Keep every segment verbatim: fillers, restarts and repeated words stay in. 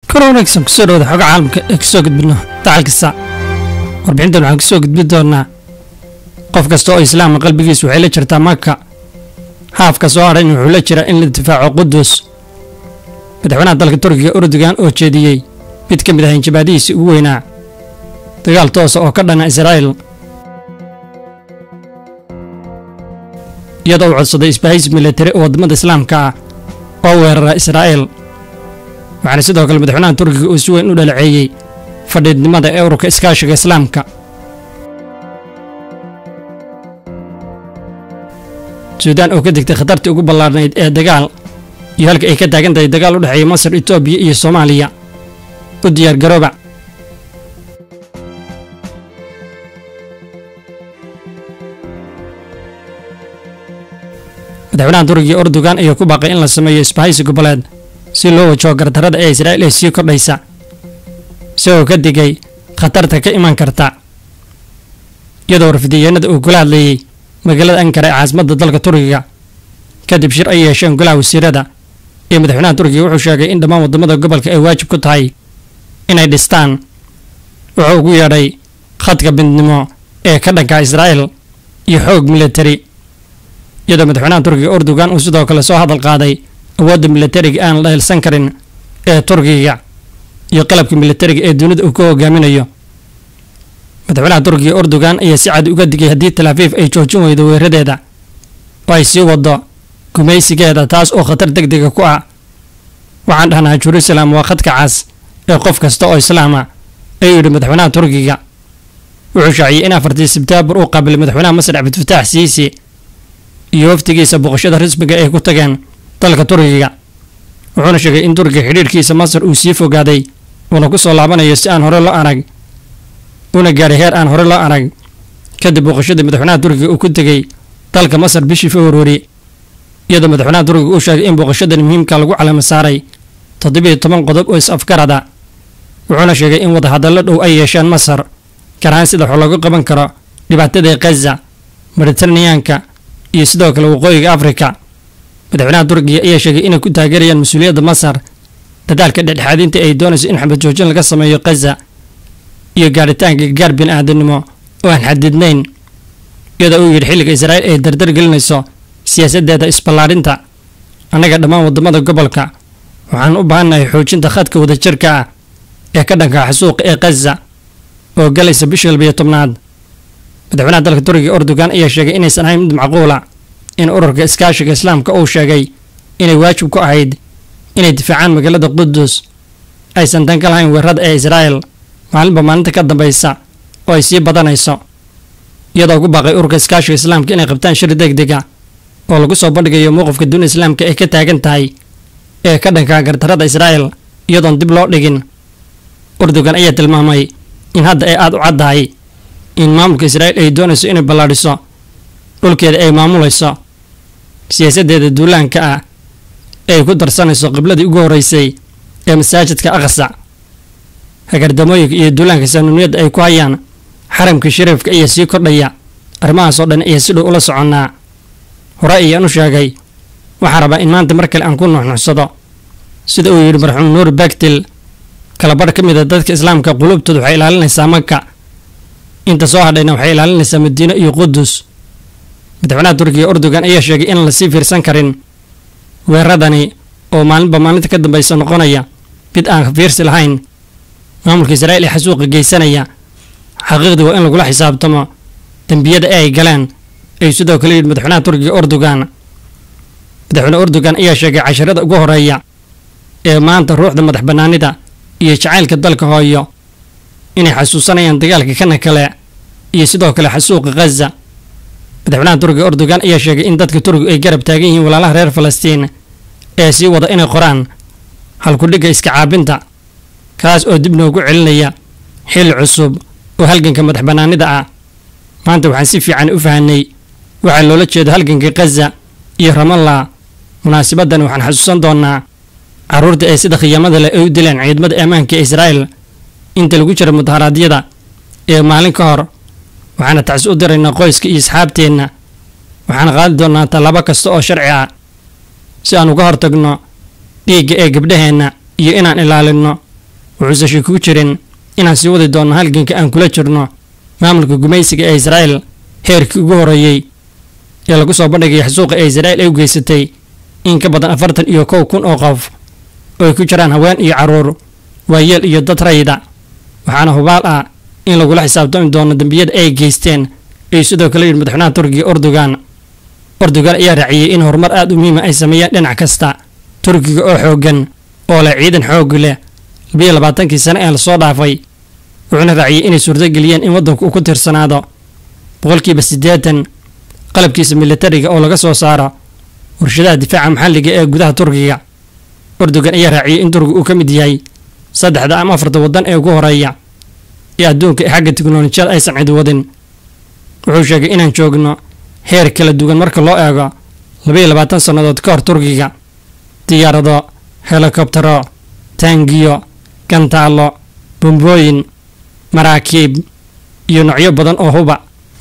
كورونكسن kusoo dhawada xoga caalamka ee kasoo gudbino tacalkiisa warbixintan waxaan kasoo gudbin doonaa qof kasta oo islaam qalbigiisu waxay la jirtaa Makka haafka soo haray wuxuu la jiraa in la difaaco Qudus madaxweynaha dalka Turkiga Erdogan oo jeediyay mid ka mid ah injibaadihiisa ugu weynaa dagaal toos ah oo ka dhana Israa'iil iyadoo uu codsaday isbahaysi military oo wadamada islaamka ah oo weerara Israa'iil waxaana sidoo kale madaxweynaha Turkiga uu si weyn u dhaleeceeyay fadhiidnimada ee ururka iskaashiga islaamka Suudaan oo ka digtay khatartii ugu ballaarnayd ee dagaal iyo halka ay ka taagan tahay dagaal u dhexeeya Masar, Itoobiya iyo Soomaaliya u diyaar garooba madaxweynaha Turkiga Erdogan ayaa ku baaqay in la sameeyo isbahaysi goboleed si loo wajaho gardarrada ee Israa'iil ee sii kordhaysa isagoo ka digay khatarta ka iman karta iyadoo warfidiyeenada uu kula hadlayay magaalada Ankara ee caasimadda dalka Turkiga kadib shir ay yeesheen golaha wasiirada ee madaxweynaha Turkiga wuxuu sheegay in dhammaan wadamada gobolka ay waajib ku tahay inay dhistaan wuxuu ugu yeedhay khadka bindnimo ee ka dhanka Israa'iil iyo xoog military iyadoo madaxweynaha Turkiga Erdogan uu sidoo kale soo hadal qaaday awoodda militariga aan la helsan karin ee Turkiga iyo qalabka militariga ee dunida uu ka hogaaminayo madaxweynaha Turkiga Erdogan ayaa si cad uga digay haddii Tel Aviv ay joojin weydo weeraradeeda oo ay sii wado gumaysigeeda taas oo khatar degdeg ah ku ah waxaan dhahnaa Jerusalem waa khadka cas ee qof kasta oo islaam ah ayuu yidhi madaxweynaha Turkiga wuxuu shaaciyay in afartii Sebtembar uu qaabilay madaxweynaha Masar Abdel Fattah Sisi iyo wafdigiisa boqoshada rasmiga ee ku tageen dalka Turkiga wuxuuna sheegay in Turkiga xiriirkiisa Masar uu sii fogaaday una ku soo laabanayo si aan hore loo arag una gaaray heer aan hore loo arag kadib boqoshada madaxweynaha Turkiga uu ku tagay dalka Masar bishii February iyadoo madaxweynaha Turkiga uu sheegay in boqoshadan muhiimka lagu calaamad saaray toddoba iyo toban qodob oo is-afgarada wuxuuna sheegay in wadahadallo dhow ay yeesheen Masar gaar ahaan sida wax looga qaban karo dhibaatada Gaza Mediterranean-ka iyo sidoo kale waqooyiga Afrika madaxweynaha Turkiga ayaa sheegay inay ku taageerayaan mas'uuliyadda Masar dadaalka dhexdhexaadinta ay doonayso in xabad joojin laga sameeyo Gaza iyo gaaritaanka gargaar bini'aadanimo oo aan xadidnayn iyadoo uu yidhi xilliga Israa'iil ay dardar gelinayso siyaasaddeeda isballaarinta annaga dhammaan wadamada gobolka waxaan u baahannahay xoojinta khadka wadajirka ah ee ka dhanka xasuuqa ee Gaza oo galaysa bishii labiyo tobnaad madaxweynaha dalka Turkiga Erdogan ayaa sheegay inaysan ahayn mid macquul ah in ururka iskaashiga islaamka uu sheegay inay waajib ku ahayd inay difaacaan magaalada Qudus aysan dan ka lahayn weerarada ee Israa'iil maalinba maalinta ka dambaysa oo ay sii badanayso iyadoo ugu baaqay ururka iskaashiga islaamka inay qabtaan shir degdeg ah oo lagu soo bandhigayo mowqifka dunida islaamka ee ka taagan tahay ee ka dhanka gardarrada Israa'iil iyadoon dib loo dhigin Erdogan ayaa tilmaamay in hadda ay aad u caddahay in maamulka Israa'iil ay doonayso inay ballaadhiso dhulkeeda ay maamulayso siyaasaddeeda duulaanka ah ee ay ku darsanayso qibladii ugu horeysay ee masaajidka Aqsa hagardamooyinka iyo duulaanka saamiyada ay ku hayaan xaramka shariifka ayaa sii kordhaya arrimahaas oo dhan ayaa si dhow ula soconnaa hore ayaan u sheegay waxaan rabaa in maanta mar kale aan ku nuuxnuuxsado sida uu yidhi marxuum Nuur Baktil kala badh ka mid a dadka islaamka qulubtooda waxay ilaalinaysaa Makka inta soo hadhayna waxay ilaalinaysaa Madiino iyo Qudus madaxweynaha Turkiga Erdogan ayaa sheegay in la sii fiirsan karin weeraradani oo maalinba maalinta ka dambaysa noqonaya mid aan fiirsi lahayn maamulka Israa'iil ee xasuuqa geysanaya xaqiiqdu waa in lagula xisaabtamo dambiyada ay galeen ay sidoo kale yidhi madaxweynaha Turkiga Erdogan madaxweyne Erdogan ayaa sheegay casharada ugu horeeya ee maanta ruuxda madax bannaanida iyo jacaylka dalka hooyo inay xasuusanayaan dagaalka kana kale iyo sidoo kale xasuuqa Gaza madaxweynaha Turkiga Erdogan ayaa sheegay in dadka Turkiga ay garab taagan yihiin walaalaha reer Falastiin ee sii wada inay qoraan halkudhigga iska caabinta kaas oo dib noogu celinaya xilli cusub oo halganka madax bannaanida ah maanta waxaan si fiican u fahanay waxa loola jeedo halganka Gaza iyo Ramallah munaasabaddan waxaan xasuusan doonaa carruurta ee sida khiyaamada leh ay u dileen ciidamada ammaanka ee Israa'iil inta lagu jiro mudaharaadyada ee maalin ka hor waxaana tacsi u diraynaa qoyska iyo asxaabteenna waxaan qaadi doonaa tallaabo kasta oo sharci ah si aan uga hortagno dhiigga ee gabdhaheenna iyo inaan ilaalinno wuxuuse shaki ku jirin inaan sii wadi doonno halganka aan kula jirno maamulka gumaysiga ee israa'iil heerkii ugu horreeyey ee lagu soo bandhigay xasuuqa ee israa'iil ay u geysatay in ka badan afartan iyo kow kun oo qof oo ay ku jiraan haween iyo carruur waayeel iyo dad rayida waxaana hubaal ah in lagula xisaabtami doono dembiyada ay geysteen ay sidoo kale yidhi madaxweynaha turkiga erdogan erdogan ayaa raaciyey in horumar aad u muhiima ay sameeyaan dhinac kasta turkiga oo xooggan oo leh ciidan xoog leh labiyo labaatankii sane ee lasoo dhaafay wuxuuna raaciyey inay suurtageliyeen in waddanku uu ku tirsanaado boqolkiiba siddeetan qalabkiisa militariga oo laga soo saaro warshadaha difaaca maxalliga ee gudaha turkiga erdogan ayaa raaciyey in turkiga uu ka mid yahay saddexda ama afarta waddan ee ugu horeeya ee adduunka ee xagga tiknolojiyada aysan cid wadin wuxuu sheegay inaan joogno heer kala duwan marka loo eego labayo labaatan sannadood ka hor turkiga diyaarado helikobtaro taangiyo gantaallo bombooyin maraakiib iyo noocyo badan oo huba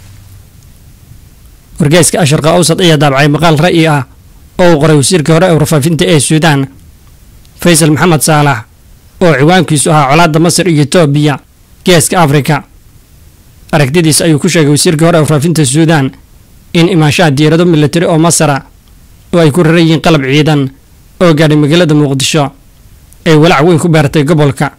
wargeyska asharqa awsad ayaa daabacay maqaal ra'yi ah oo uu qoray wasiirkii hore ee warfaafinta ee suudaan faysal maxamed saalax oo ciwaankiisu ahaa colaadda masar iyo etoobiya geeska afrika aragtidiisa ayuu ku sheegay wasiirkii hore ee warfaafinta suudaan in imaanshaha diyaarado militari oo masara oo ay ku raran yihiin qalab ciidan oo gaadhay magaalada muqdisho ay walaac weyn ku beertay gobolka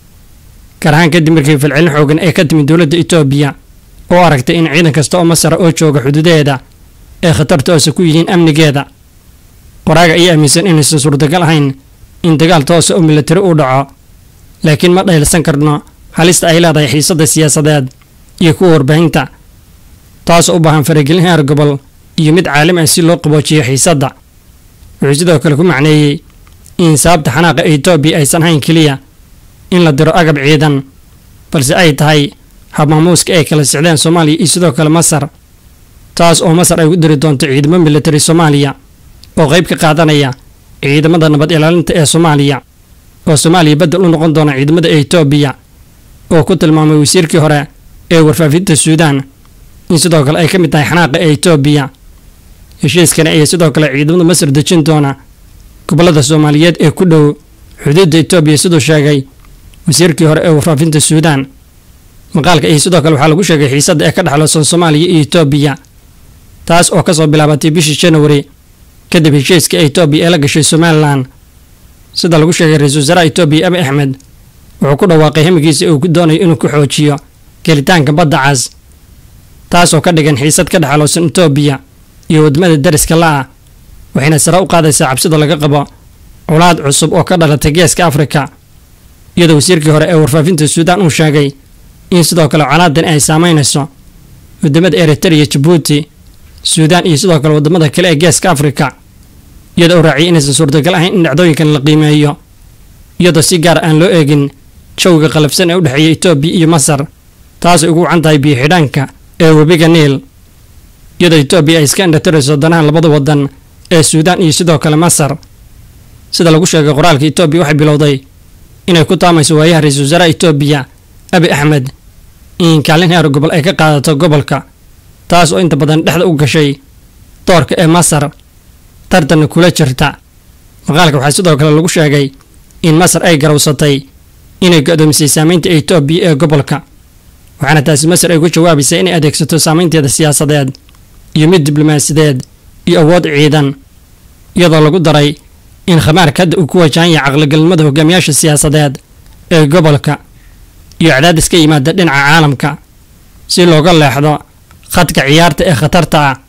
gaar ahaan kadib markii falcelin xoogan ee ka timid dowladda etoobiya oo aragtay in ciidan kasta oo masara oo jooga xuduudaheeda ay khatar toose ku yihiin amnigeeda qoraaga ayaa aaminsan inaysan suurtagal ahayn in dagaal toose oo militari uu dhaco laakiin ma dhaylsan karno halista ay leedahay xiisadda siyaasadeed iyo kuwa warbaahinta taasoo u baahan faragelin heer gobol iyo mid caalami ah si loo qaboojiyo xiisadda wuxuu sidoo kale ku macneeyey in sababta xanaaqa etoobiya aysan hayn keliya in la diro agab ciidan balse ay tahay habmaamuuska ay kala socdeen soomaaliya iyo sidoo kale masar taas oo masar ay u diri doonto ciidamo militari soomaaliya oo qayb ka qaadanaya ciidamada nabad ilaalinta ee soomaaliya oo soomaaliya beddel u noqon doona ciidamada etoobiya oo ku tilmaamay wasiirkii hore ee warfaafinta suudaan in sidoo kale ay ka mid tahay xanaaqa ee etoobiya heshiiskani ayaa sidoo kale ciidamada masar dejin doona gobollada soomaaliyeed ee ku dhow xuduudda etoobiya siduu sheegay wasiirkii hore ee warfaafinta suudaan maqaalka iyo sidoo kale waxaa lagu sheegay xiisadda ee ka dhexloosan soomaaliya iyo etoobiya taas oo kasoo bilaabatay bishii janwari kadib heshiiska etoobiya ee la gashay somalilan sida lagu sheegay ra-iisul wasaaraha etoobiya abi axmed wuxuu ku dhawaaqay hamigiisa uu ku doonayo inuu ku xoojiyo gelitaanka badda cas taasoo ka dhigan xiisad ka dhexloosan etoobiya iyo wadamada dariska la-ah waxayna sare u qaadaysaa cabsida laga qabo colaad cusub oo ka dhalatay geeska afrika iyadoo wasiirkii hore ee warfaafinta suudaan uu sheegay in sidoo kale colaadan ay saameynayso wadamada eritrea jabuuti suudaan iyo sidoo kale wadamada kale ee geeska afrika iyadoo uu raaciyay inaysan suurtagal ahayn in dhacdooyinkan la qiimeeyo iyadoo si gaar aan loo eegin jawga qalabsan ee u dhexeeya etoobiya iyo masar taasay ugu wacan tahay biyo xidhaanka ee webiga niil iyadoo etoobiya ay iska indhatirayso danaha labada wadan ee suudaan iyo sidoo kale masar sida lagu sheegay qoraalka etoobiya waxay bilowday inay ku taamayso waayaha ra-iisul wasaaraha etoobiya abi axmed in kaalin heer gobol ay ka qaadato gobolka taas oo inta badan dhexda u gashay doorka ee masar tartanna kula jirta maqaalka waxaa sidoo kale lagu sheegay in masar ay garowsatay inay go-doomisay saameynta etoobiya ee gobolka waxaana taasi masar ay ku jawaabaysay inay adeegsato saameynteeda siyaasadeed iyo mid diblomaasiyadeed iyo awood ciidan iyadoo lagu daray in khamaarka hadda uu ku wajahan yahay caqligalnimada hogaamiyaasha siyaasadeed ee gobolka iyo cadaadis ka yimaada dhinaca caalamka si looga leexdo khadka ciyaarta ee khatarta ah